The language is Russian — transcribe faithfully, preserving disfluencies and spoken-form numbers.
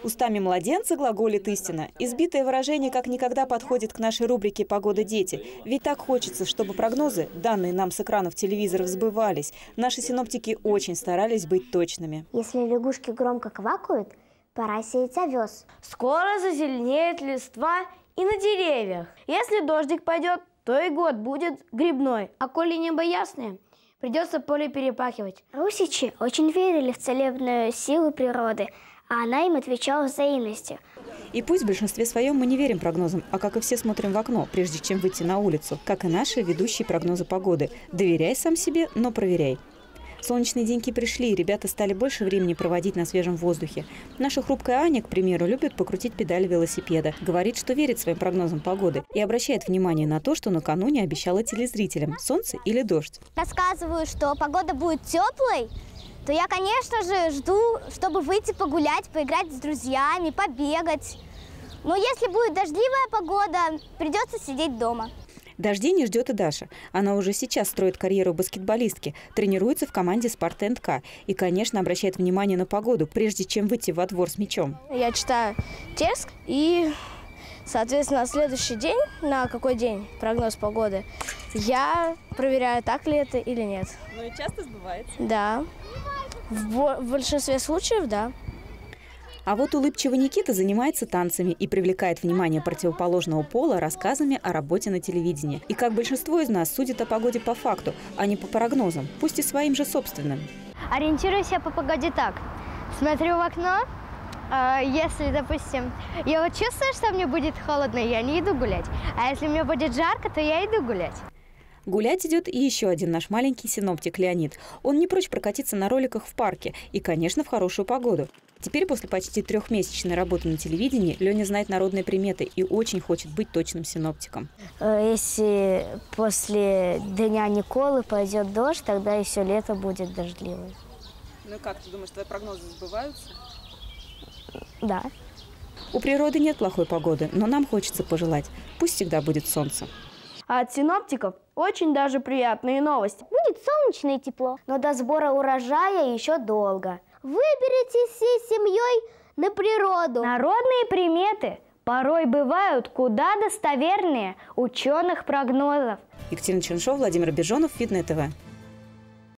Устами младенца глаголит истина. Избитое выражение как никогда подходит к нашей рубрике «Погода, дети». Ведь так хочется, чтобы прогнозы, данные нам с экранов телевизоров, сбывались. Наши синоптики очень старались быть точными. Если лягушки громко квакают, пора сеять овес. Скоро зазеленеет листва и на деревьях. Если дождик пойдет, то и год будет грибной. А коли небо ясное, придется поле перепахивать. Русичи очень верили в целебную силу природы, а она им отвечала взаимностью. И пусть в большинстве своем мы не верим прогнозам, а как и все смотрим в окно, прежде чем выйти на улицу, как и наши ведущие прогнозы погоды. Доверяй сам себе, но проверяй. Солнечные деньки пришли, и ребята стали больше времени проводить на свежем воздухе. Наша хрупкая Аня, к примеру, любит покрутить педали велосипеда. Говорит, что верит своим прогнозам погоды и обращает внимание на то, что накануне обещала телезрителям – солнце или дождь. Рассказываю, что погода будет теплой, то я, конечно же, жду, чтобы выйти погулять, поиграть с друзьями, побегать. Но если будет дождливая погода, придется сидеть дома. Дождей не ждет и Даша. Она уже сейчас строит карьеру баскетболистки, тренируется в команде «Спарта энд Ка» и, конечно, обращает внимание на погоду, прежде чем выйти во двор с мячом. Я читаю текст и, соответственно, на следующий день, на какой день прогноз погоды, я проверяю, так ли это или нет. Ну и часто сбывается? Да. В, в большинстве случаев, да. А вот улыбчивый Никита занимается танцами и привлекает внимание противоположного пола рассказами о работе на телевидении. И как большинство из нас судит о погоде по факту, а не по прогнозам, пусть и своим же собственным. Ориентируюсь я по погоде так. Смотрю в окно, э, если, допустим, я вот чувствую, что мне будет холодно, я не иду гулять. А если мне будет жарко, то я иду гулять. Гулять идет и еще один наш маленький синоптик Леонид. Он не прочь прокатиться на роликах в парке и, конечно, в хорошую погоду. Теперь, после почти трехмесячной работы на телевидении, Леня знает народные приметы и очень хочет быть точным синоптиком. Если после Дня Николы пойдет дождь, тогда и все лето будет дождливым. Ну как, ты думаешь, твои прогнозы сбываются? Да. У природы нет плохой погоды, но нам хочется пожелать. Пусть всегда будет солнце. А от синоптиков очень даже приятные новости. Будет солнечно и тепло, но до сбора урожая еще долго. Выберите всей семьей на природу. Народные приметы порой бывают куда достовернее ученых прогнозов. Екатерина Чернышова, Владимир Бежонов, Видное ТВ.